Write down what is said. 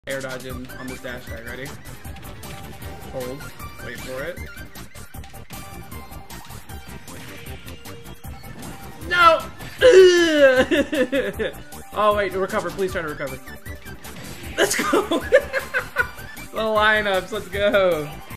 air dodging on this dash tag. Ready? Hold. Wait for it. No! Oh wait, recover. Please try to recover. Let's go! The lineups. Let's go.